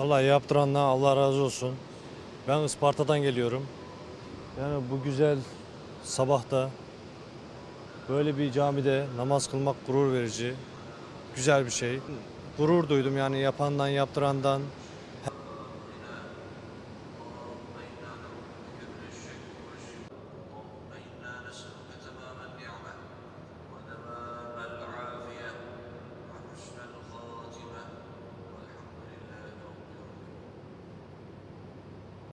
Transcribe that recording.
Vallahi yaptıranla Allah razı olsun. Ben Isparta'dan geliyorum. Yani bu güzel sabahta böyle bir camide namaz kılmak gurur verici. Güzel bir şey. Gurur duydum yani yapandan, yaptırandan.